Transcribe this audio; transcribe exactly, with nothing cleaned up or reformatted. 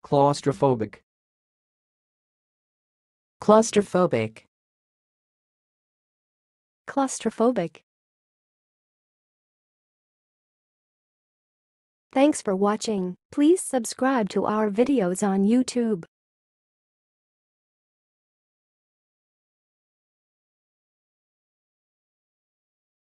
Claustrophobic. Claustrophobic. Claustrophobic. Thanks for watching. Please subscribe to our videos on YouTube.